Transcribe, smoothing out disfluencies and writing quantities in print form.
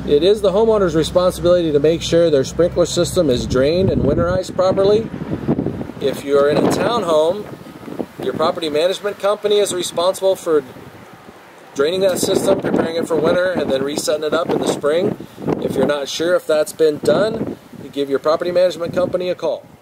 It is the homeowner's responsibility to make sure their sprinkler system is drained and winterized properly. If you're in a townhome, your property management company is responsible for draining that system, preparing it for winter, and then resetting it up in the spring. If you're not sure if that's been done, you give your property management company a call.